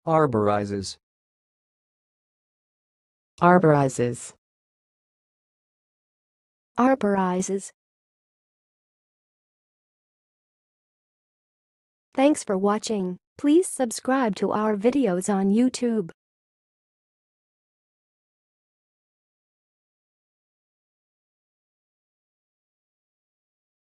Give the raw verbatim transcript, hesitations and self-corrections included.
Arborizes. Arborizes. Arborizes. Thanks for watching. Please subscribe to our videos on YouTube.